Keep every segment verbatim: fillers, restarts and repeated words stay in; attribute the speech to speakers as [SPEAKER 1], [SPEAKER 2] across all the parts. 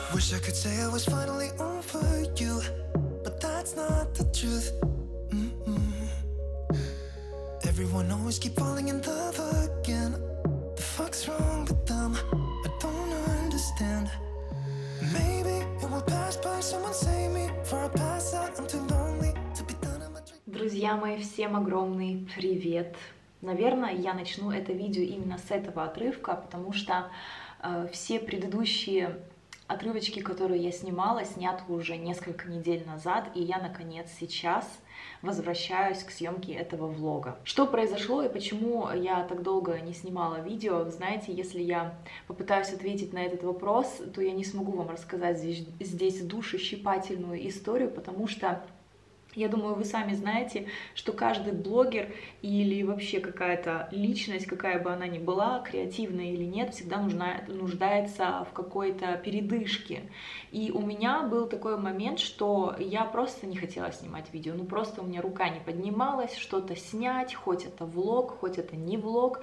[SPEAKER 1] Wish I could say I was finally over you, but that's not the truth. Mm-mm. Everyone always keep falling in love again. The fuck's wrong with them? I don't understand. Maybe it will pass by. Someone save me for a pass out. I'm too lonely to be done in my dream.
[SPEAKER 2] Друзья мои, всем огромный привет! Наверное, я начну это видео именно с этого отрывка, потому что э, все предыдущие отрывочки, которые я снимала, сняты уже несколько недель назад, и я, наконец, сейчас возвращаюсь к съемке этого влога. Что произошло и почему я так долго не снимала видео? Знаете, если я попытаюсь ответить на этот вопрос, то я не смогу вам рассказать здесь, здесь душещипательную историю, потому что я думаю, вы сами знаете, что каждый блогер или вообще какая-то личность, какая бы она ни была, креативная или нет, всегда нужна, нуждается в какой-то передышке. И у меня был такой момент, что я просто не хотела снимать видео, ну просто у меня рука не поднималась что-то снять, хоть это влог, хоть это не влог.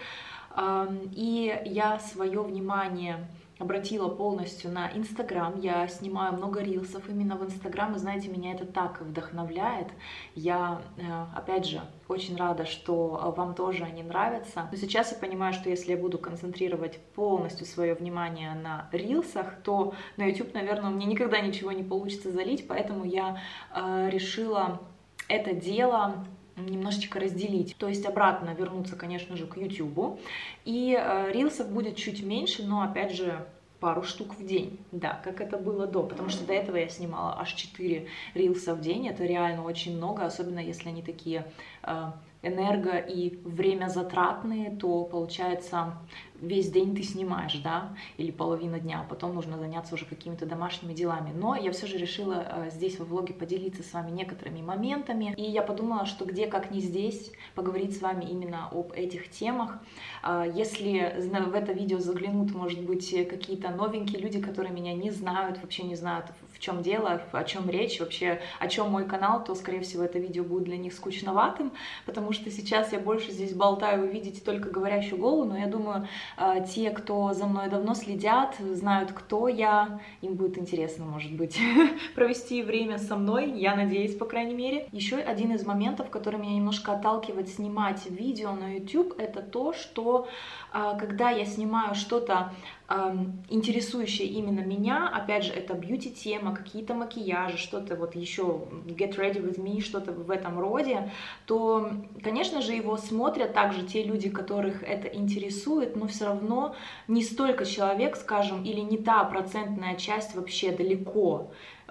[SPEAKER 2] И я свое внимание обратила полностью на Инстаграм. Я снимаю много рилсов именно в Инстаграм, и знаете, меня это так вдохновляет. Я, опять же, очень рада, что вам тоже они нравятся. Но сейчас я понимаю, что если я буду концентрировать полностью свое внимание на рилсах, то на YouTube, наверное, у меня никогда ничего не получится залить, поэтому я э, решила это дело немножечко разделить, то есть обратно вернуться, конечно же, к YouTube, и э, рилсов будет чуть меньше, но опять же пару штук в день, да, как это было до, потому что до этого я снимала аж четыре рилса в день, это реально очень много, особенно если они такие э, энерго и время затратные, то получается весь день ты снимаешь, да, или половина дня, а потом нужно заняться уже какими-то домашними делами. Но я все же решила э, здесь во влоге поделиться с вами некоторыми моментами, и я подумала, что где, как не здесь, поговорить с вами именно об этих темах. Э, если в это видео заглянут, может быть, какие-то новенькие люди, которые меня не знают, вообще не знают, в чем дело, о чем речь, вообще о чем мой канал, то, скорее всего, это видео будет для них скучноватым, потому что сейчас я больше здесь болтаю, вы видите только говорящую голову, но я думаю, те, кто за мной давно следят, знают, кто я, им будет интересно, может быть, провести время со мной, я надеюсь, по крайней мере. Еще один из моментов, который меня немножко отталкивает снимать видео на YouTube, это то, что когда я снимаю что-то интересующее именно меня, опять же, это бьюти-тема, какие-то макияжи, что-то вот еще get ready with me, что-то в этом роде, то, конечно же, его смотрят также те люди, которых это интересует, но все равно не столько человек, скажем, или не та процентная часть вообще далеко,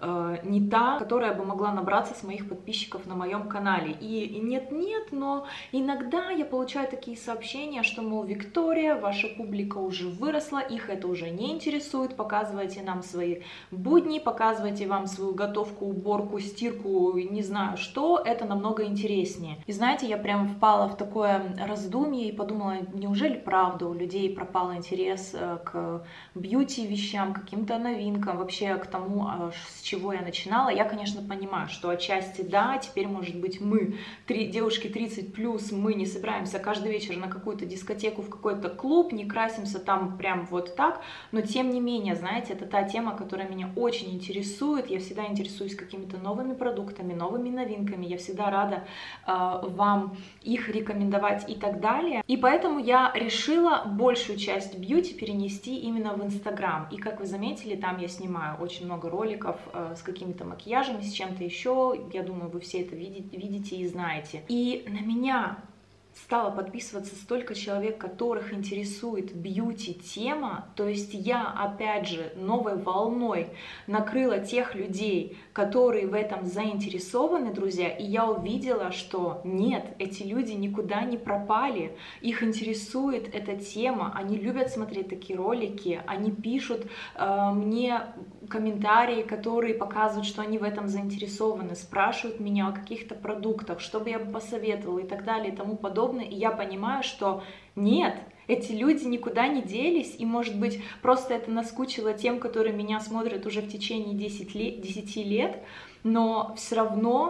[SPEAKER 2] не та, которая бы могла набраться с моих подписчиков на моем канале. И нет-нет, но иногда я получаю такие сообщения, что, мол, Виктория, ваша публика уже выросла, их это уже не интересует, показывайте нам свои будни, показывайте вам свою готовку, уборку, стирку, не знаю что, это намного интереснее. И знаете, я прям впала в такое раздумье и подумала, неужели правда у людей пропал интерес к бьюти-вещам, каким-то новинкам, вообще к тому, с чего я начинала. Я, конечно, понимаю, что отчасти да, теперь, может быть, мы, три девушки тридцать плюс, мы не собираемся каждый вечер на какую-то дискотеку, в какой-то клуб, не красимся там прям вот так, но тем не менее, знаете, это та тема, которая меня очень интересует, я всегда интересуюсь какими-то новыми продуктами, новыми новинками, я всегда рада э, вам их рекомендовать и так далее, и поэтому я решила большую часть бьюти перенести именно в Инстаграм, и как вы заметили, там я снимаю очень много роликов с какими-то макияжами, с чем-то еще. Я думаю, вы все это видите, видите и знаете. И на меня стало подписываться столько человек, которых интересует бьюти-тема, то есть я, опять же, новой волной накрыла тех людей, которые в этом заинтересованы, друзья, и я увидела, что нет, эти люди никуда не пропали, их интересует эта тема, они любят смотреть такие ролики, они пишут э, мне комментарии, которые показывают, что они в этом заинтересованы, спрашивают меня о каких-то продуктах, что бы я бы посоветовала и так далее и тому подобное, и я понимаю, что нет, эти люди никуда не делись, и, может быть, просто это наскучило тем, которые меня смотрят уже в течение десяти лет, но все равно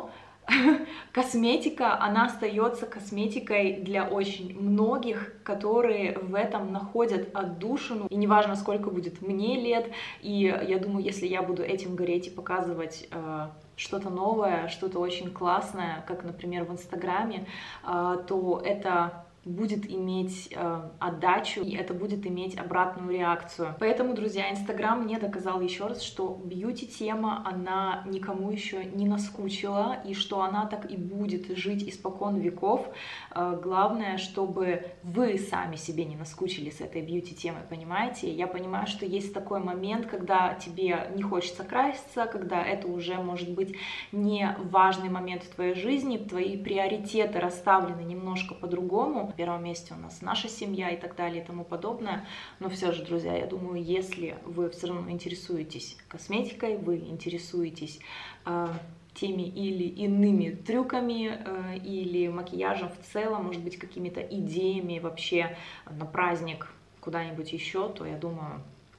[SPEAKER 2] косметика, она остается косметикой для очень многих, которые в этом находят отдушину. И неважно, сколько будет мне лет, и я думаю, если я буду этим гореть и показывать э, что-то новое, что-то очень классное, как, например, в Инстаграме, э, то это будет иметь э, отдачу, и это будет иметь обратную реакцию. Поэтому, друзья, Инстаграм мне доказал еще раз, что бьюти-тема, она никому еще не наскучила, и что она так и будет жить испокон веков. Э, главное, чтобы вы сами себе не наскучили с этой бьюти-темой, понимаете? Я понимаю, что есть такой момент, когда тебе не хочется краситься, когда это уже может быть не важный момент в твоей жизни, твои приоритеты расставлены немножко по-другому. На первом месте у нас наша семья и так далее и тому подобное. Но все же, друзья, я думаю, если вы все равно интересуетесь косметикой, вы интересуетесь э, теми или иными трюками э, или макияжем в целом, может быть, какими-то идеями вообще на праздник куда-нибудь еще, то я думаю,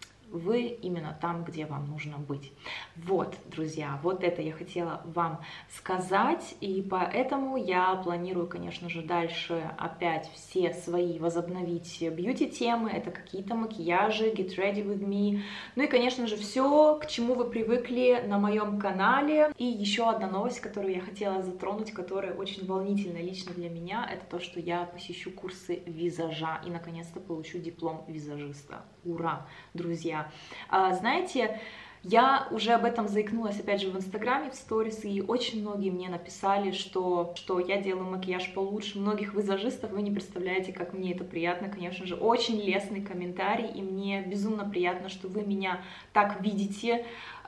[SPEAKER 2] вы именно там, где вам нужно быть. Вот, друзья, вот это я хотела вам сказать, и поэтому я планирую, конечно же, дальше опять все свои возобновить бьюти-темы, это какие-то макияжи, get ready with me, ну и, конечно же, все, к чему вы привыкли на моем канале. И еще одна новость, которую я хотела затронуть, которая очень волнительна лично для меня, это то, что я посещу курсы визажа и, наконец-то, получу диплом визажиста. Ура, друзья! Знаете, я уже об этом заикнулась, опять же, в Инстаграме, в сторис, и очень многие мне написали, что, что я делаю макияж получше многих визажистов. Вы не представляете, как мне это приятно, конечно же, очень лестный комментарий, и мне безумно приятно, что вы меня так видите.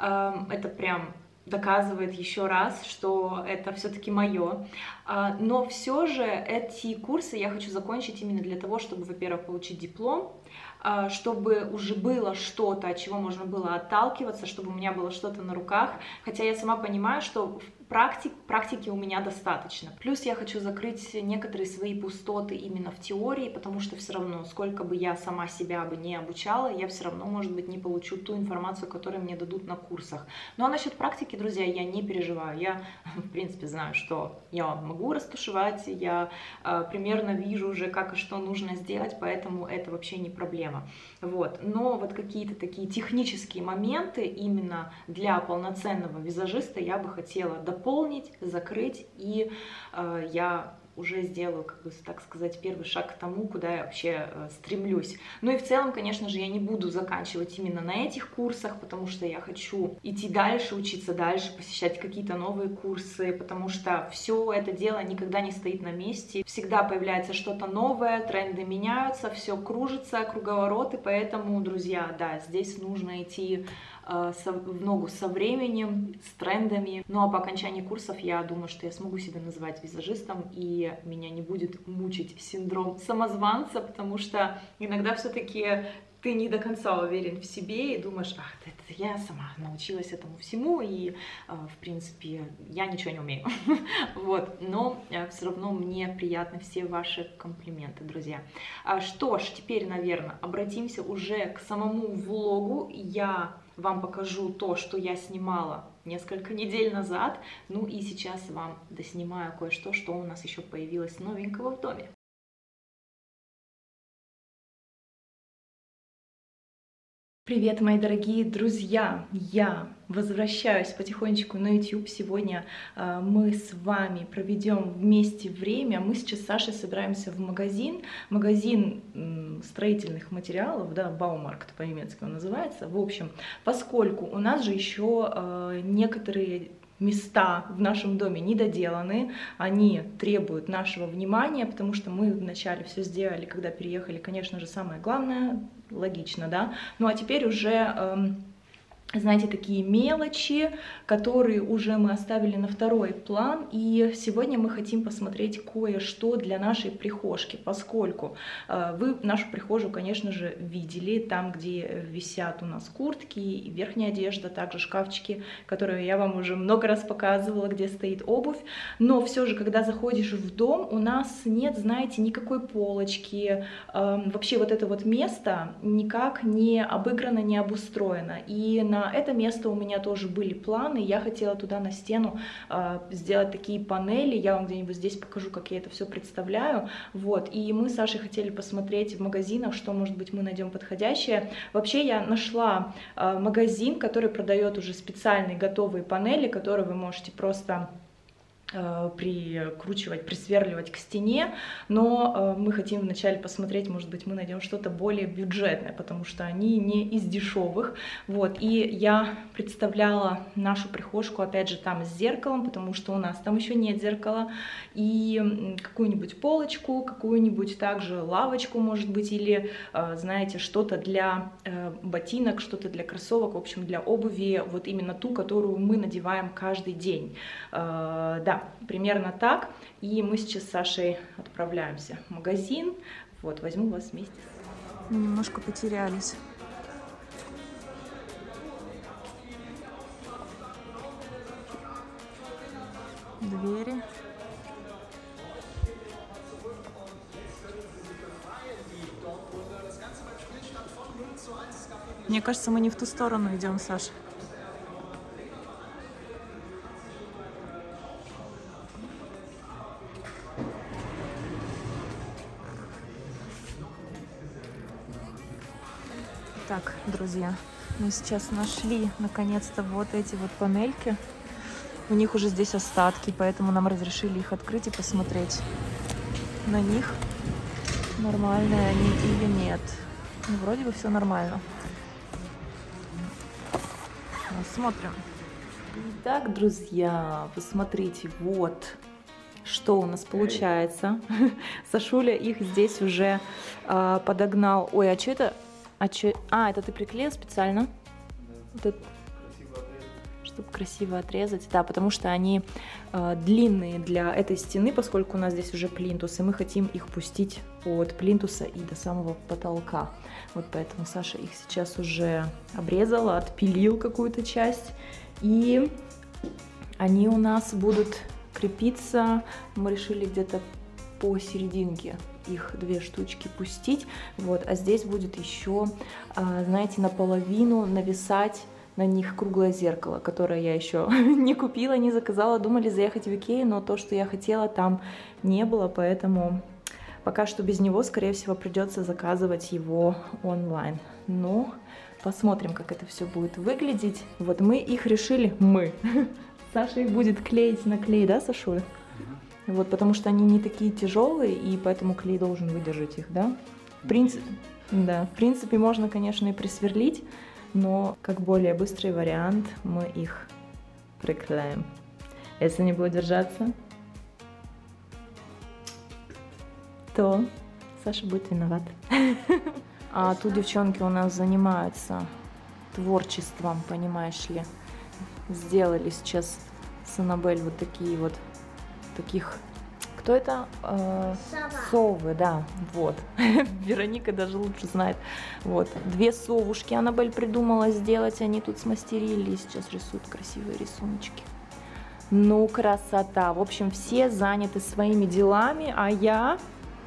[SPEAKER 2] Это прям доказывает еще раз, что это все-таки мое. Но все же эти курсы я хочу закончить именно для того, чтобы, во-первых, получить диплом, чтобы уже было что-то, от чего можно было отталкиваться, чтобы у меня было что-то на руках, хотя я сама понимаю, что практик, практики у меня достаточно. Плюс я хочу закрыть некоторые свои пустоты именно в теории, потому что все равно, сколько бы я сама себя бы не обучала, я все равно, может быть, не получу ту информацию, которую мне дадут на курсах. Ну а насчет практики, друзья, я не переживаю. Я, в принципе, знаю, что я могу растушевать, я э, примерно вижу уже, как и что нужно сделать, поэтому это вообще не проблема. Вот. Но вот какие-то такие технические моменты именно для полноценного визажиста я бы хотела дополнить, закрыть, и э, я уже сделаю, как бы, так сказать, первый шаг к тому, куда я вообще э, стремлюсь. Ну и в целом, конечно же, я не буду заканчивать именно на этих курсах, потому что я хочу идти дальше, учиться дальше, посещать какие-то новые курсы, потому что все это дело никогда не стоит на месте. Всегда появляется что-то новое, тренды меняются, все кружится, круговороты, поэтому, друзья, да, здесь нужно идти в ногу со временем, с трендами. Ну а по окончании курсов я думаю, что я смогу себя называть визажистом, и меня не будет мучить синдром самозванца, потому что иногда все-таки ты не до конца уверен в себе и думаешь, ах, это я сама научилась этому всему, и, в принципе, я ничего не умею. Вот, но все равно мне приятны все ваши комплименты, друзья. Что ж, теперь, наверное, обратимся уже к самому влогу. Я вам покажу то, что я снимала несколько недель назад, ну и сейчас вам доснимаю кое-что, что у нас еще появилось новенького в доме. Привет, мои дорогие друзья! Я возвращаюсь потихонечку на YouTube. Сегодня э, мы с вами проведем вместе время. Мы сейчас с Сашей собираемся в магазин. Магазин м, строительных материалов, да, Baumarkt по-немецки он называется. В общем, поскольку у нас же еще э, некоторые места в нашем доме недоделаны, они требуют нашего внимания, потому что мы вначале все сделали, когда переехали, конечно же, самое главное, логично, да, ну а теперь уже, эм, знаете, такие мелочи, которые уже мы оставили на второй план, и сегодня мы хотим посмотреть кое-что для нашей прихожки, поскольку э, вы нашу прихожую, конечно же, видели, там, где висят у нас куртки и верхняя одежда, также шкафчики, которые я вам уже много раз показывала, где стоит обувь, но все же, когда заходишь в дом, у нас нет, знаете, никакой полочки, э, вообще вот это вот место никак не обыграно, не обустроено, и на
[SPEAKER 3] на это место у меня тоже были планы. Я хотела туда на стену э, сделать такие панели. Я вам где-нибудь здесь покажу, как я это все представляю. Вот. И мы с Сашей хотели посмотреть в магазинах, что, может быть, мы найдем подходящее. Вообще я нашла э, магазин, который продает уже специальные готовые панели, которые вы можете просто прикручивать, присверливать к стене, но мы хотим вначале посмотреть, может быть, мы найдем что-то более бюджетное, потому что они не из дешевых. Вот, и я представляла нашу прихожку, опять же, там с зеркалом, потому что у нас там еще нет зеркала, и какую-нибудь полочку, какую-нибудь также лавочку, может быть, или, знаете, что-то для ботинок, что-то для кроссовок, в общем, для обуви, вот именно ту, которую мы надеваем каждый день. Да, примерно так. И мы сейчас с Сашей отправляемся в магазин. Вот, возьму вас вместе.
[SPEAKER 4] Мы немножко потерялись. Двери. Мне кажется, мы не в ту сторону идем, Саша. Так, друзья, мы сейчас нашли наконец-то вот эти вот панельки. У них уже здесь остатки, поэтому нам разрешили их открыть и посмотреть на них, нормальные они или нет. Ну, вроде бы все нормально. Смотрим.
[SPEAKER 2] Итак, друзья, посмотрите, вот что у нас получается. Сашуля их здесь уже э, подогнал. Ой, а что это? А, чё... а, это ты приклеил специально? Да. Вот чтобы красиво отрезать. Да, потому что они э, длинные для этой стены, поскольку у нас здесь уже плинтус, и мы хотим их пустить от плинтуса и до самого потолка. Вот поэтому Саша их сейчас уже обрезала, отпилил какую-то часть. И они у нас будут крепиться. Мы решили где-то посерединке их две штучки пустить. Вот, а здесь будет еще, знаете, наполовину нависать на них круглое зеркало, которое я еще не купила, не заказала. Думали заехать в Икею, но то, что я хотела, там не было, поэтому пока что без него, скорее всего, придется заказывать его онлайн. Ну, посмотрим, как это все будет выглядеть. Вот мы их решили, мы. Саша их будет клеить на клей, да, Сашуля? Вот, потому что они не такие тяжелые, и поэтому клей должен выдержать их, да? В принципе, да, в принципе, можно, конечно, и присверлить, но как более быстрый вариант мы их приклеим. Если не будет держаться, то Саша будет виноват. А тут девчонки у нас занимаются творчеством, понимаешь ли. Сделали сейчас с Аннабель вот такие вот, таких, кто это? Э, совы, да, вот. Вероника даже лучше знает. Вот, две совушки Аннабель придумала сделать, они тут смастерили и сейчас рисуют красивые рисуночки. Ну, красота. В общем, все заняты своими делами, а я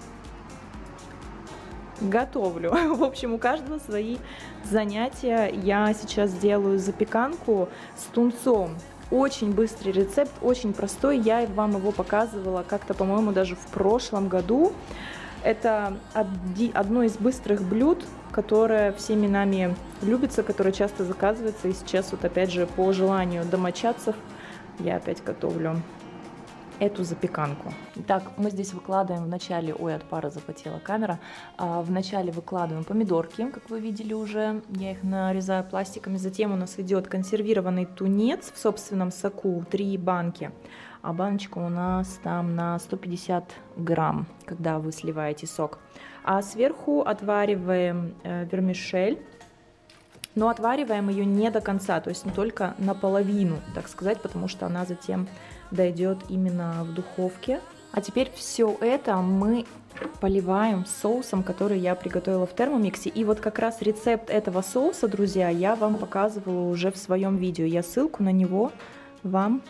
[SPEAKER 2] готовлю. В общем, у каждого свои занятия. Я сейчас делаю запеканку с тунцом. Очень быстрый рецепт, очень простой. Я вам его показывала как-то, по-моему, даже в прошлом году. Это одно из быстрых блюд, которое всеми нами любится, которое часто заказывается. И сейчас вот опять же по желанию домочадцев я опять готовлю эту запеканку. Итак, мы здесь выкладываем вначале, ой, от пара запотела камера, а, вначале выкладываем помидорки, как вы видели уже, я их нарезаю пластиками, затем у нас идет консервированный тунец в собственном соку, три банки, а баночка у нас там на сто пятьдесят грамм, когда вы сливаете сок. А сверху отвариваем э, вермишель, но отвариваем ее не до конца, то есть не только наполовину, так сказать, потому что она затем дойдет именно в духовке. А теперь все это мы поливаем соусом, который я приготовила в термомиксе. И вот как раз рецепт этого соуса, друзья, я вам показывала уже в своем видео. Я ссылку на него вам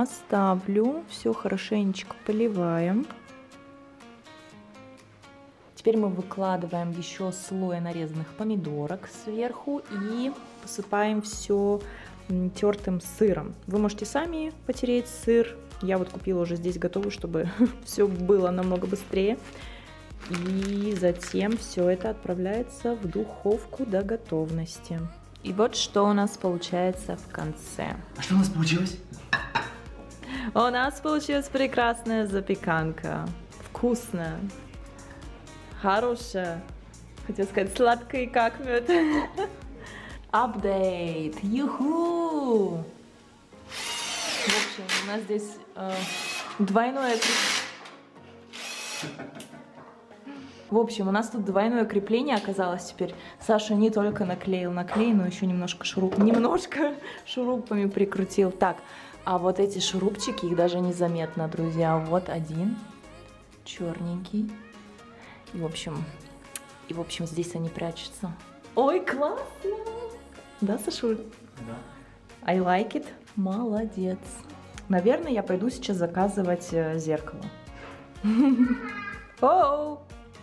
[SPEAKER 2] оставлю. Все хорошенечко поливаем.
[SPEAKER 3] Теперь мы выкладываем еще слой нарезанных помидорок сверху и посыпаем все тертым сыром. Вы можете сами потереть сыр. Я вот купила уже здесь готовый, чтобы все было намного быстрее. И затем все это отправляется в духовку до готовности. И вот что у нас получается в конце.
[SPEAKER 5] А что у нас получилось?
[SPEAKER 3] У нас получилась прекрасная запеканка. Вкусная. Хорошая. Хотела сказать, сладкая, как мед. Апдейт. Юху! В общем, у нас здесь э, двойное... В общем, у нас тут двойное крепление оказалось теперь. Саша не только наклеил на клей, но еще немножко шуруп, немножко шурупами прикрутил. Так, а вот эти шурупчики, их даже незаметно, друзья. Вот один, черненький. И, в общем, и, в общем, здесь они прячутся. Ой, классно! Да, Сашуль?
[SPEAKER 5] Да.
[SPEAKER 3] I like it. Молодец. Наверное, я пойду сейчас заказывать э, зеркало. Оу!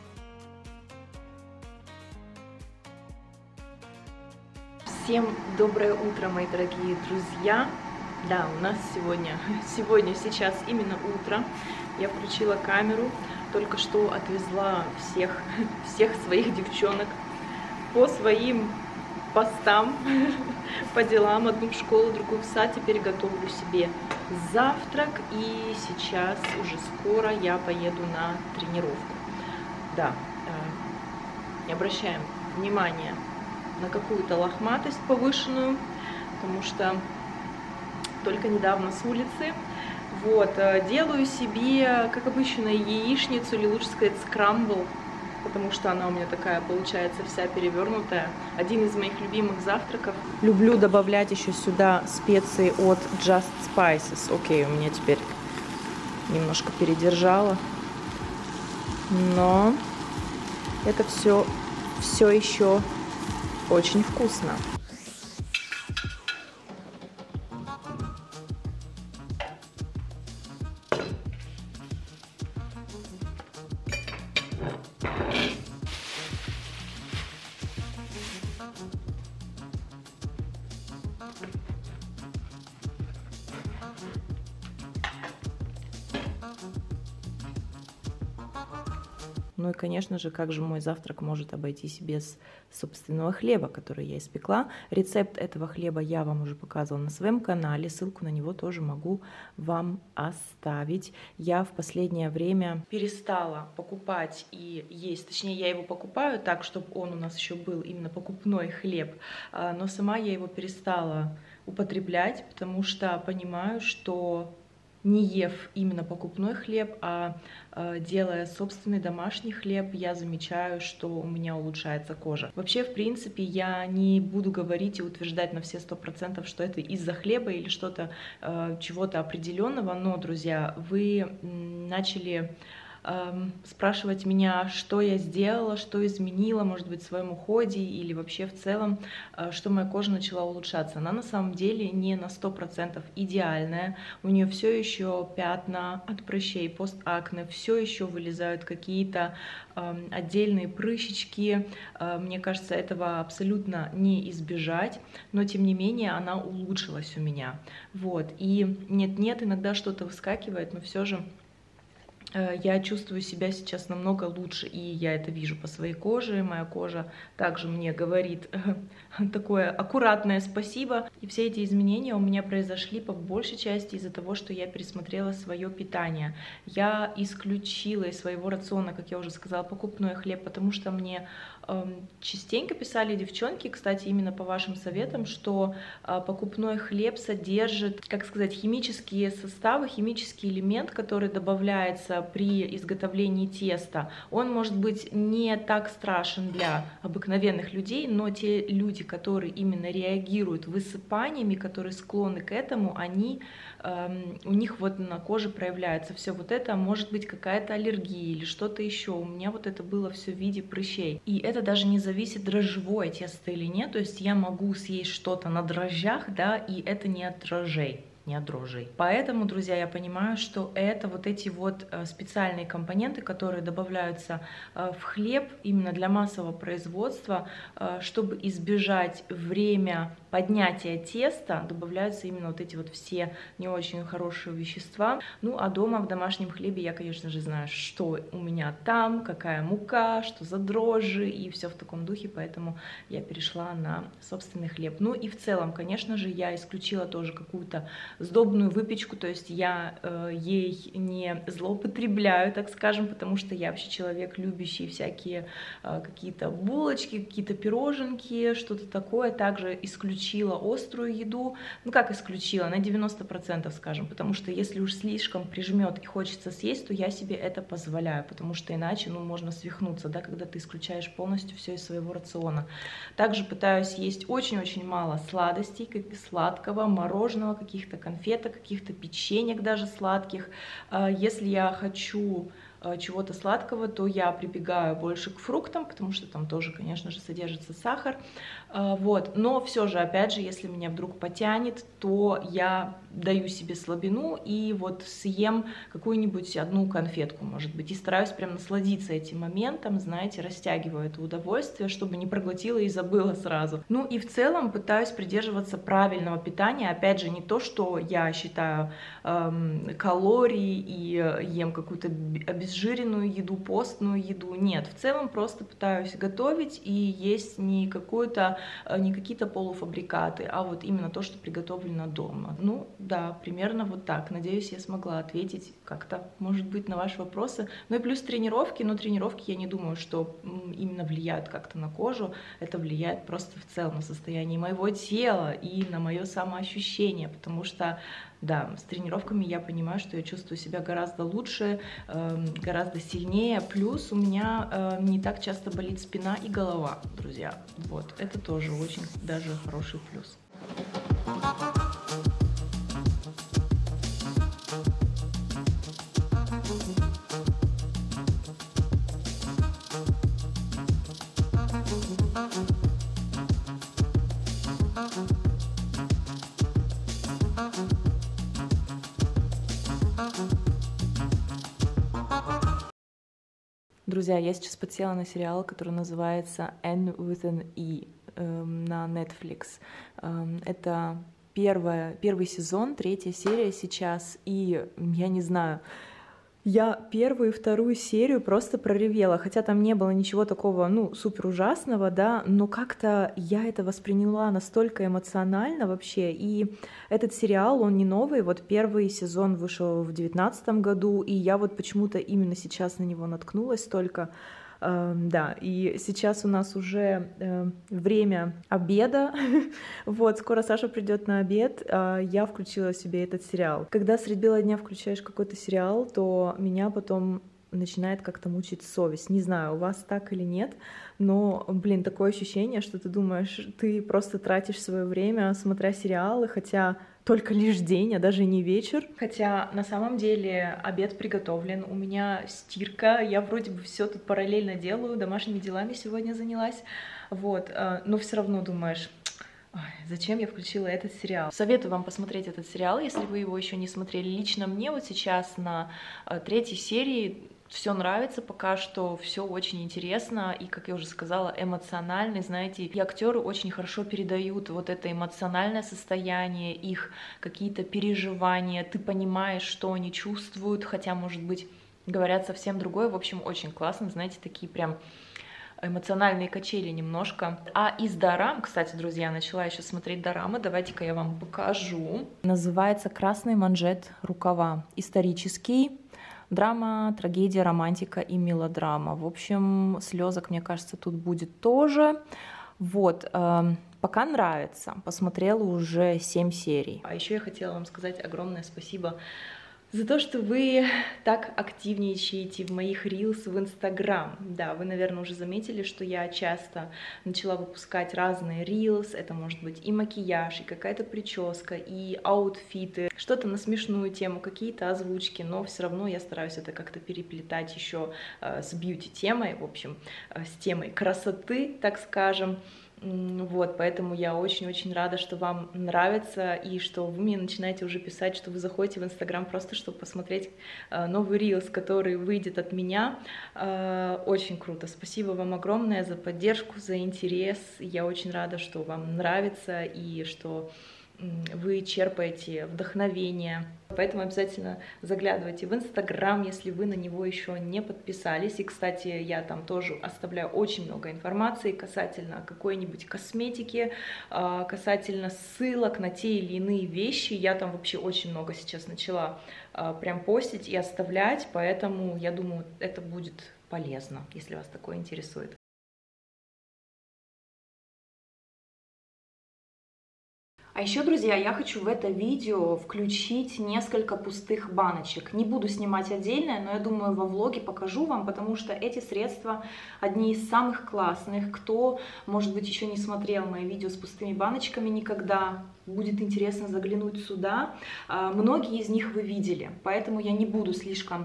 [SPEAKER 3] Всем доброе утро, мои дорогие друзья. Да, у нас сегодня, сегодня, сейчас именно утро. Я включила камеру, только что отвезла всех, всех своих девчонок по своим постам, по делам, одну в школу, другую в сад. Теперь готовлю себе завтрак, и сейчас уже скоро я поеду на тренировку. Да, не обращаем внимания на какую-то лохматость повышенную, потому что только недавно с улицы. Вот, делаю себе, как обычно, яичницу, или лучше сказать, скрамбл, потому что она у меня такая получается вся перевернутая. Один из моих любимых завтраков. Люблю добавлять еще сюда специи от Just Spices. Окей, у меня теперь немножко передержала, но это все, все еще очень вкусно. Ну и, конечно же, как же мой завтрак может обойтись без собственного хлеба, который я испекла. Рецепт этого хлеба я вам уже показывала на своем канале, ссылку на него тоже могу вам оставить. Я в последнее время перестала покупать и есть, точнее, я его покупаю так, чтобы он у нас еще был именно покупной хлеб, но сама я его перестала употреблять, потому что понимаю, что не ев именно покупной хлеб, а э, делая собственный домашний хлеб, я замечаю, что у меня улучшается кожа. Вообще, в принципе, я не буду говорить и утверждать на все сто процентов, что это из-за хлеба или что-то, э, чего-то определенного, но, друзья, вы м, начали спрашивать меня, что я сделала, что изменила, может быть, в своем уходе или вообще в целом, что моя кожа начала улучшаться. Она на самом деле не на сто процентов идеальная, у нее все еще пятна от прыщей, постакне, все еще вылезают какие-то э, отдельные прыщички. Э, мне кажется, этого абсолютно не избежать, но тем не менее она улучшилась у меня. Вот. И нет-нет, иногда что-то выскакивает, но все же я чувствую себя сейчас намного лучше, и я это вижу по своей коже. Моя кожа также мне говорит такое аккуратное спасибо. И все эти изменения у меня произошли по большей части из-за того, что я пересмотрела свое питание. Я исключила из своего рациона, как я уже сказала, покупной хлеб, потому что мне частенько писали девчонки, кстати, именно по вашим советам, что покупной хлеб содержит, как сказать, химические составы, химический элемент, который добавляется при изготовлении теста. Он может быть не так страшен для обыкновенных людей, но те люди, которые именно реагируют высыпаниями, которые склонны к этому, они, эм, у них вот на коже проявляется все вот это, может быть какая-то аллергия или что-то еще. У меня вот это было все в виде прыщей. И это даже не зависит, дрожжевое тесто или нет, то есть я могу съесть что-то на дрожжах, да, и это не от дрожжей. не от дрожжей. Поэтому, друзья, я понимаю, что это вот эти вот специальные компоненты, которые добавляются в хлеб именно для массового производства, чтобы избежать время поднятия теста, добавляются именно вот эти вот все не очень хорошие вещества. Ну, а дома в домашнем хлебе я, конечно же, знаю, что у меня там, какая мука, что за дрожжи и все в таком духе, поэтому я перешла на собственный хлеб. Ну и в целом, конечно же, я исключила тоже какую-то сдобную выпечку, то есть я э, ей не злоупотребляю, так скажем, потому что я вообще человек, любящий всякие э, какие-то булочки, какие-то пироженки, что-то такое. Также исключила острую еду, ну как исключила, на девяносто процентов, скажем, потому что если уж слишком прижмет и хочется съесть, то я себе это позволяю, потому что иначе, ну, можно свихнуться, да, когда ты исключаешь полностью все из своего рациона. Также пытаюсь есть очень-очень мало сладостей, как сладкого, мороженого, каких-то конфеток, каких-то печенек даже сладких. Если я хочу чего-то сладкого, то я прибегаю больше к фруктам, потому что там тоже, конечно же, содержится сахар. Вот. Но все же, опять же, если меня вдруг потянет, то я даю себе слабину и вот съем какую-нибудь одну конфетку, может быть, и стараюсь прям насладиться этим моментом, знаете, растягиваю это удовольствие, чтобы не проглотила и забыла сразу. Ну и в целом пытаюсь придерживаться правильного питания, опять же, не то, что я считаю эм, калории и ем какую-то обезжиренную еду, постную еду, нет, в целом просто пытаюсь готовить и есть не какую-то, не какие-то полуфабрикаты, а вот именно то, что приготовлено дома. Ну да, примерно вот так. Надеюсь, я смогла ответить как-то, может быть, на ваши вопросы. Ну и плюс тренировки, но тренировки, я не думаю, что именно влияют как-то на кожу, это влияет просто в целом на состояние моего тела и на мое самоощущение, потому что да, с тренировками я понимаю, что я чувствую себя гораздо лучше, э, гораздо сильнее. Плюс у меня э, не так часто болит спина и голова, друзья. Вот, это тоже очень даже хороший плюс. Друзья, я сейчас подсела на сериал, который называется Anne with an E э, на Netflix. Э, это первая, первый сезон, третья серия сейчас, и я не знаю, я первую и вторую серию просто проревела, хотя там не было ничего такого, ну, супер ужасного, да, но как-то я это восприняла настолько эмоционально вообще, и этот сериал, он не новый, вот первый сезон вышел в девятнадцатом году, и я вот почему-то именно сейчас на него наткнулась только. Uh, да, и сейчас у нас уже uh, время обеда, вот, скоро Саша придет на обед, uh, я включила себе этот сериал. Когда средь бела дня включаешь какой-то сериал, то меня потом начинает как-то мучить совесть. Не знаю, у вас так или нет, но, блин, такое ощущение, что ты думаешь, ты просто тратишь свое время, смотря сериалы, хотя только лишь день, а даже не вечер. Хотя на самом деле обед приготовлен, у меня стирка, я вроде бы все тут параллельно делаю, домашними делами сегодня занялась, вот, но все равно думаешь, ой, зачем я включила этот сериал? Советую вам посмотреть этот сериал, если вы его еще не смотрели. Лично мне вот сейчас на третьей серии все нравится пока что, все очень интересно и, как я уже сказала, эмоциональный, знаете, и актеры очень хорошо передают вот это эмоциональное состояние, их какие-то переживания, ты понимаешь, что они чувствуют, хотя, может быть, говорят совсем другое. В общем, очень классно, знаете, такие прям эмоциональные качели немножко. А из дорам, кстати, друзья, начала еще смотреть дорамы, давайте-ка я вам покажу. Называется «Красный манжет рукава». Исторический. Драма, трагедия, романтика и мелодрама. В общем, слезок, мне кажется, тут будет тоже. Вот, э, пока нравится. Посмотрела уже семь серий. А еще я хотела вам сказать огромное спасибо за то, что вы так активничаете в моих рилс в Инстаграм. Да, вы, наверное, уже заметили, что я часто начала выпускать разные рилс. Это может быть и макияж, и какая-то прическа, и аутфиты, что-то на смешную тему, какие-то озвучки, но все равно я стараюсь это как-то переплетать еще э, с бьюти-темой, в общем, э, с темой красоты, так скажем. Вот, поэтому я очень-очень рада, что вам нравится, и что вы мне начинаете уже писать, что вы заходите в Инстаграм просто, чтобы посмотреть новый рилс, который выйдет от меня. Очень круто. Спасибо вам огромное за поддержку, за интерес. Я очень рада, что вам нравится и что вы черпаете вдохновение. Поэтому обязательно заглядывайте в Инстаграм, если вы на него еще не подписались. И, кстати, я там тоже оставляю очень много информации касательно какой-нибудь косметики, касательно ссылок на те или иные вещи. Я там вообще очень много сейчас начала прям постить и оставлять, поэтому я думаю, это будет полезно, если вас такое интересует.
[SPEAKER 2] А еще, друзья, я хочу в это видео включить несколько пустых баночек. Не буду снимать отдельно, но я думаю, во влоге покажу вам, потому что эти средства одни из самых классных. Кто, может быть, еще не смотрел мои видео с пустыми баночками никогда, будет интересно заглянуть сюда. Многие из них вы видели, поэтому я не буду слишком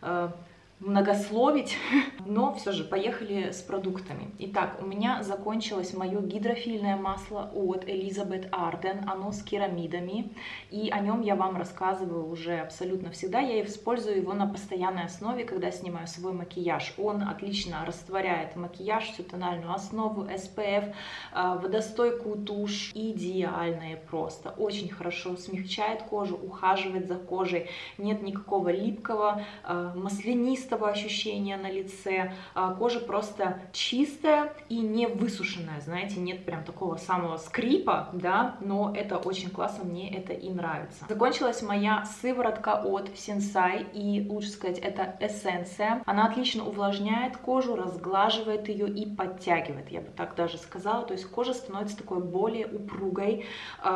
[SPEAKER 2] многословить, но все же поехали с продуктами. Итак, у меня закончилось мое гидрофильное масло от Elizabeth Arden, оно с керамидами, и о нем я вам рассказываю уже абсолютно всегда. Я использую его на постоянной основе, когда снимаю свой макияж. Он отлично растворяет макияж, всю тональную основу, эс пи эф, водостойкую тушь, идеальное просто. Очень хорошо смягчает кожу, ухаживает за кожей, нет никакого липкого, маслянистого ощущения на лице, кожа просто чистая и не высушенная, знаете, нет прям такого самого скрипа, да, но это очень классно, мне это и нравится. Закончилась моя сыворотка от Sensai, и лучше сказать, это эссенция. Она отлично увлажняет кожу, разглаживает ее и подтягивает, я бы так даже сказала, то есть кожа становится такой более упругой,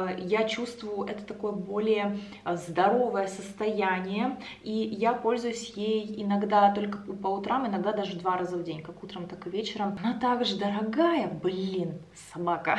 [SPEAKER 2] я чувствую это такое более здоровое состояние, и я пользуюсь ей иногда только по утрам, иногда даже два раза в день, как утром, так и вечером. Она также дорогая, блин, собака,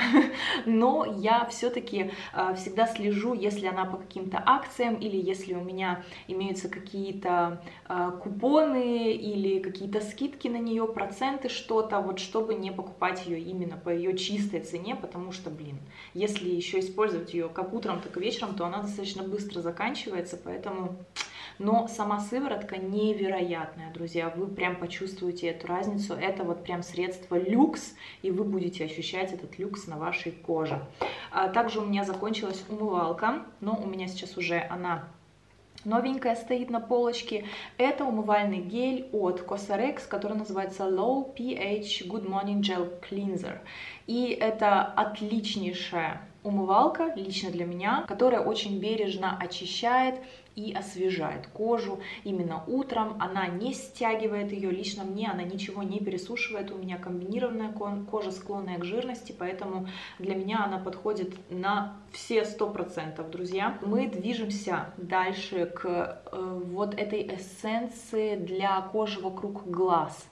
[SPEAKER 2] но я все-таки э, всегда слежу, если она по каким-то акциям, или если у меня имеются какие-то э, купоны, или какие-то скидки на нее, проценты, что-то, вот чтобы не покупать ее именно по ее чистой цене, потому что, блин, если еще использовать ее как утром, так и вечером, то она достаточно быстро заканчивается, поэтому... Но сама сыворотка невероятная, друзья, вы прям почувствуете эту разницу, это вот прям средство люкс, и вы будете ощущать этот люкс на вашей коже. А также у меня закончилась умывалка, но у меня сейчас уже она новенькая стоит на полочке. Это умывальный гель от Cosrx, который называется Low pH Good Morning Gel Cleanser, и это отличнейшая умывалка, лично для меня, которая очень бережно очищает и освежает кожу именно утром, она не стягивает ее, лично мне она ничего не пересушивает, у меня комбинированная кожа, склонная к жирности, поэтому для меня она подходит на все сто процентов, друзья. Мы движемся дальше к э, вот этой эссенции для кожи вокруг глаз.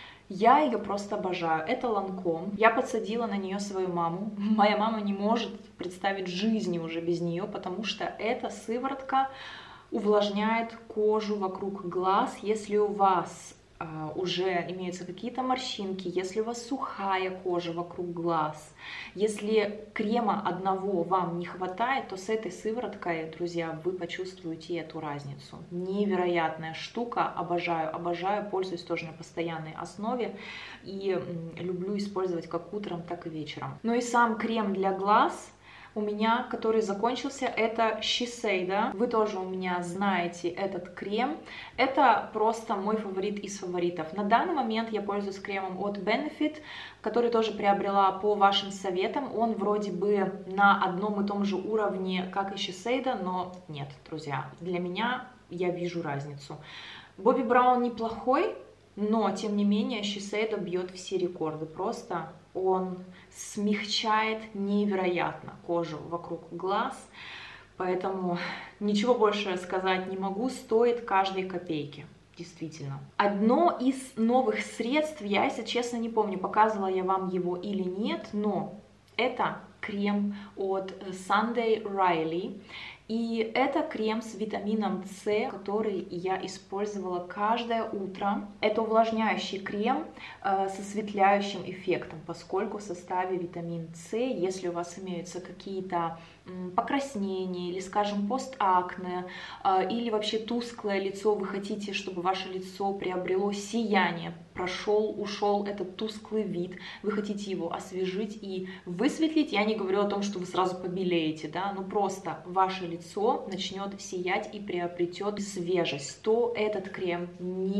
[SPEAKER 2] Я ее просто обожаю. Это Lancome. Я подсадила на нее свою маму. Моя мама не может представить жизни уже без нее, потому что эта сыворотка увлажняет кожу вокруг глаз. Если у вас э, уже имеются какие-то морщинки, если у вас сухая кожа вокруг глаз, если крема одного вам не хватает, то с этой сывороткой, друзья, вы почувствуете эту разницу. Невероятная штука, обожаю, обожаю, пользуюсь тоже на постоянной основе и люблю использовать как утром, так и вечером. Ну и сам крем для глаз у меня, который закончился, это Shiseido. Вы тоже у меня знаете этот крем. Это просто мой фаворит из фаворитов. На данный момент я пользуюсь кремом от Benefit, который тоже приобрела по вашим советам. Он вроде бы на одном и том же уровне, как и Shiseido, но нет, друзья, для меня я вижу разницу. Бобби Браун неплохой, но тем не менее Shiseido бьет все рекорды. Просто он смягчает невероятно кожу вокруг глаз, поэтому ничего больше сказать не могу, стоит каждой копейки. Действительно. Одно из новых средств, я, если честно, не помню, показывала я вам его или нет, но это крем от Sunday Riley. И это крем с витамином С, который я использовала каждое утро. Это увлажняющий крем э, со светляющим эффектом, поскольку в составе витамин С, если у вас имеются какие-то покраснения или, скажем, постакне, или вообще тусклое лицо, вы хотите, чтобы ваше лицо приобрело сияние, прошел, ушел этот тусклый вид, вы хотите его освежить и высветлить. Я не говорю о том, что вы сразу побелеете, да, но просто ваше лицо начнет сиять и приобретет свежесть. То этот крем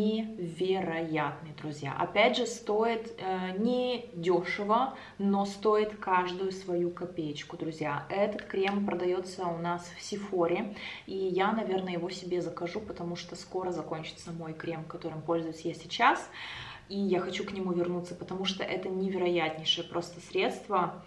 [SPEAKER 2] невероятный, друзья. Опять же, стоит э, не дешево, но стоит каждую свою копеечку, друзья. Этот крем продается у нас в Сефоре, и я, наверное, его себе закажу, потому что скоро закончится мой крем, которым пользуюсь я сейчас. И я хочу к нему вернуться, потому что это невероятнейшее просто средство,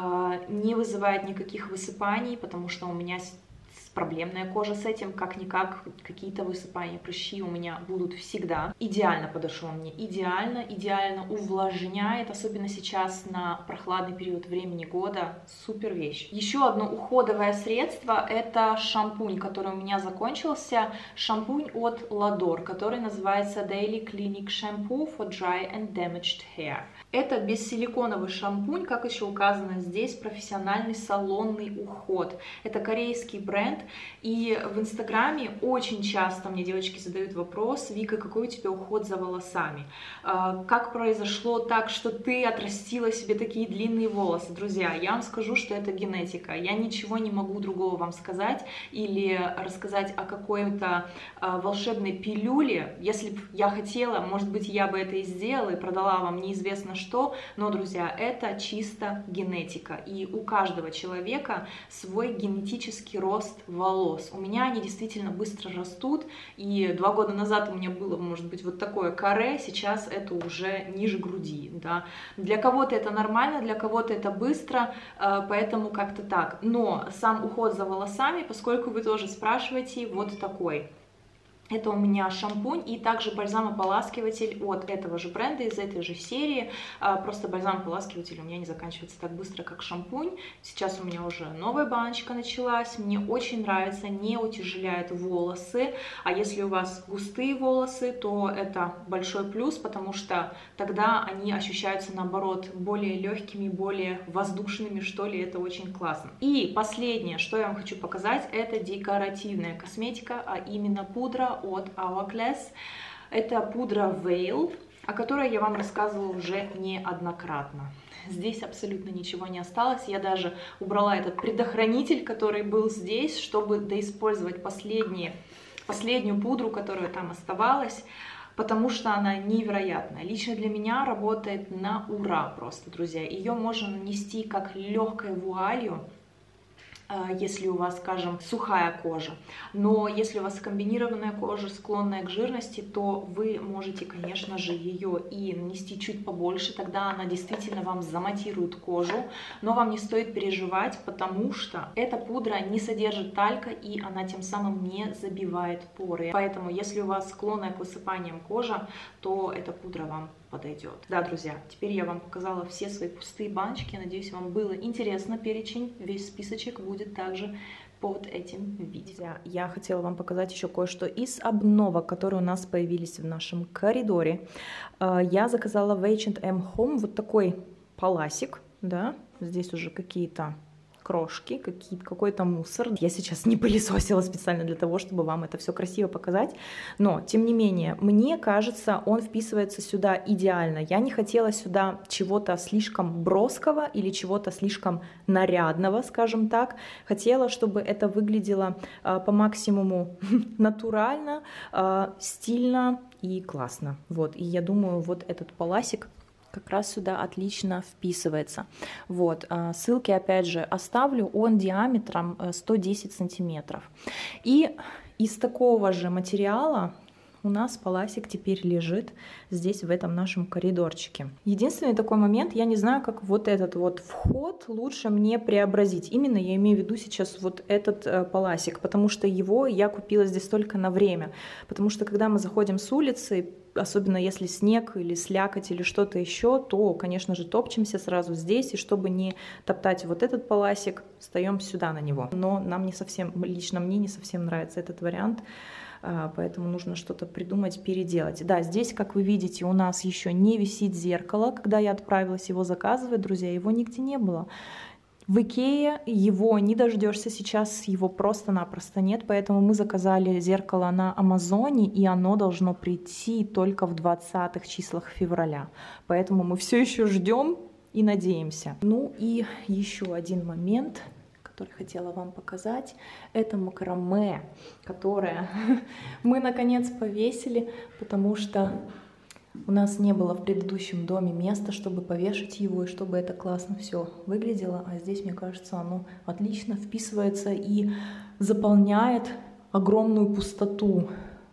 [SPEAKER 2] не вызывает никаких высыпаний, потому что у меня проблемная кожа с этим, как-никак какие-то высыпания, прыщи у меня будут всегда. Идеально подошел мне, идеально, идеально увлажняет, особенно сейчас на прохладный период времени года, супер вещь. Еще одно уходовое средство, это шампунь, который у меня закончился, шампунь от Lador, который называется Daily Clinic Shampoo for Dry and Damaged Hair. Это бессиликоновый шампунь, как еще указано здесь, профессиональный салонный уход. Это корейский бренд, и в Инстаграме очень часто мне девочки задают вопрос: Вика, какой у тебя уход за волосами? Как произошло так, что ты отрастила себе такие длинные волосы? Друзья, я вам скажу, что это генетика. Я ничего не могу другого вам сказать или рассказать о какой-то волшебной пилюле. Если бы я хотела, может быть, я бы это и сделала и продала вам неизвестно что, но, друзья, это чисто генетика, и у каждого человека свой генетический рост волос. У меня они действительно быстро растут, и два года назад у меня было, может быть, вот такое каре, сейчас это уже ниже груди, да. Для кого-то это нормально, для кого-то это быстро, поэтому как-то так. Но сам уход за волосами, поскольку вы тоже спрашиваете, вот такой. Это у меня шампунь и также бальзам-ополаскиватель от этого же бренда, из этой же серии. Просто бальзам-ополаскиватель у меня не заканчивается так быстро, как шампунь. Сейчас у меня уже новая баночка началась. Мне очень нравится, не утяжеляет волосы. А если у вас густые волосы, то это большой плюс, потому что тогда они ощущаются, наоборот, более легкими, более воздушными, что ли. Это очень классно. И последнее, что я вам хочу показать, это декоративная косметика, а именно пудра от Hourglass. Это пудра Veil, о которой я вам рассказывала уже неоднократно. Здесь абсолютно ничего не осталось. Я даже убрала этот предохранитель, который был здесь, чтобы доиспользовать последние, последнюю пудру, которая там оставалась, потому что она невероятная. Лично для меня работает на ура просто, друзья. Ее можно нанести как легкой вуалью, если у вас, скажем, сухая кожа. Но если у вас комбинированная кожа, склонная к жирности, то вы можете, конечно же, ее и нанести чуть побольше, тогда она действительно вам заматирует кожу, но вам не стоит переживать, потому что эта пудра не содержит талька, и она тем самым не забивает поры. Поэтому, если у вас склонная к высыпаниям кожа, то эта пудра вам подойдет. Да, друзья, теперь я вам показала все свои пустые баночки. Надеюсь, вам было интересно. Перечень, весь списочек будет также под этим видео.
[SPEAKER 3] Я хотела вам показать еще кое-что из обновок, которые у нас появились в нашем коридоре. Я заказала в эйч энд эм Home вот такой паласик, да, здесь уже какие-то крошки, какой-то мусор. Я сейчас не пылесосила специально для того, чтобы вам это все красиво показать, но, тем не менее, мне кажется, он вписывается сюда идеально. Я не хотела сюда чего-то слишком броского или чего-то слишком нарядного, скажем так. Хотела, чтобы это выглядело э, по максимуму натурально, э, стильно и классно. Вот, и я думаю, вот этот паласик как раз сюда отлично вписывается. Вот, ссылки опять же оставлю, он диаметром сто десять сантиметров. И из такого же материала у нас паласик теперь лежит здесь, в этом нашем коридорчике. Единственный такой момент, я не знаю, как вот этот вот вход лучше мне преобразить. Именно я имею в виду сейчас вот этот э, паласик, потому что его я купила здесь только на время. Потому что когда мы заходим с улицы, особенно если снег или слякоть или что-то еще, то, конечно же, топчемся сразу здесь, и чтобы не топтать вот этот паласик, встаем сюда на него. Но нам не совсем, лично мне не совсем нравится этот вариант, поэтому нужно что-то придумать, переделать. Да, здесь, как вы видите, у нас еще не висит зеркало. Когда я отправилась его заказывать, друзья, его нигде не было. В Икее его не дождешься, сейчас его просто-напросто нет, поэтому мы заказали зеркало на Амазоне, и оно должно прийти только в двадцатых числах февраля. Поэтому мы все еще ждем и надеемся. Ну и еще один момент, который хотела вам показать, это макраме, которое мы наконец повесили, потому что у нас не было в предыдущем доме места, чтобы повешать его и чтобы это классно все выглядело, а здесь, мне кажется, оно отлично вписывается и заполняет огромную пустоту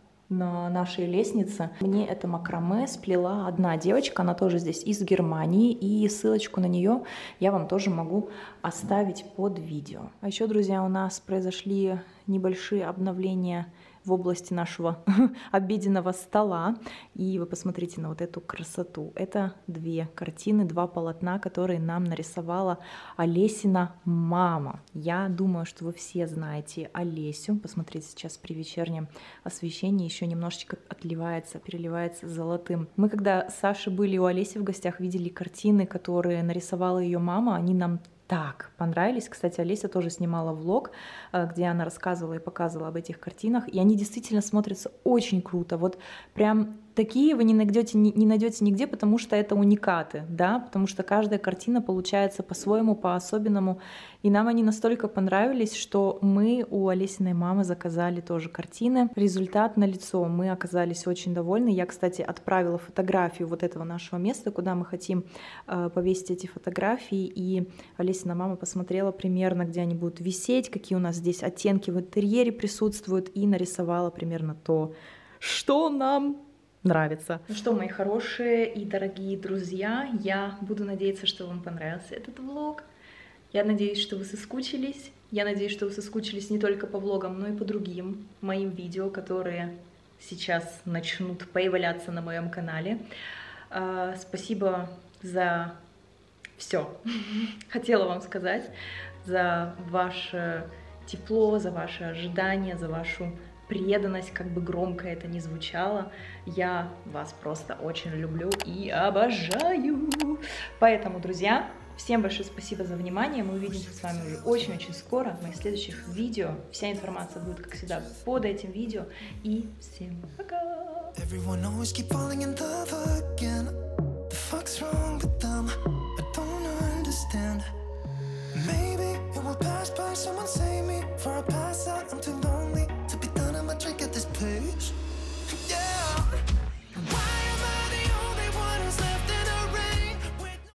[SPEAKER 3] на нашей лестнице. Мне это макраме сплела одна девочка, она тоже здесь из Германии, и ссылочку на нее я вам тоже могу оставить под видео. А еще, друзья, у нас произошли небольшие обновления в области нашего обеденного стола. И вы посмотрите на вот эту красоту. Это две картины, два полотна, которые нам нарисовала Олесина мама. Я думаю, что вы все знаете Олесю. Посмотрите, сейчас при вечернем освещении еще немножечко отливается, переливается золотым. Мы, когда с Сашей были у Олеси в гостях, видели картины, которые нарисовала ее мама. Они нам так понравились. Кстати, Олеся тоже снимала влог, где она рассказывала и показывала об этих картинах, и они действительно смотрятся очень круто. Вот прям такие вы не найдете, не, не найдете нигде, потому что это уникаты, да, потому что каждая картина получается по-своему, по-особенному, и нам они настолько понравились, что мы у Олесиной мамы заказали тоже картины. Результат налицо, мы оказались очень довольны. Я, кстати, отправила фотографию вот этого нашего места, куда мы хотим э, повесить эти фотографии, и Олесина мама посмотрела примерно, где они будут висеть, какие у нас здесь оттенки в интерьере присутствуют, и нарисовала примерно то, что нам нравится. Ну что, мои хорошие и дорогие друзья, я буду надеяться, что вам понравился этот влог. Я надеюсь, что вы соскучились. Я надеюсь, что вы соскучились не только по влогам, но и по другим моим видео, которые сейчас начнут появляться на моем канале. Спасибо за все. Хотела вам сказать, за ваше тепло, за ваши ожидания, за вашу преданность, как бы громко это ни звучало. Я вас просто очень люблю и обожаю. Поэтому, друзья, всем большое спасибо за внимание. Мы увидимся с вами уже очень-очень скоро в моих следующих видео. Вся информация будет, как всегда, под этим видео. И всем пока!
[SPEAKER 1] Maybe it will pass by, someone save me for I pass out, I'm too low.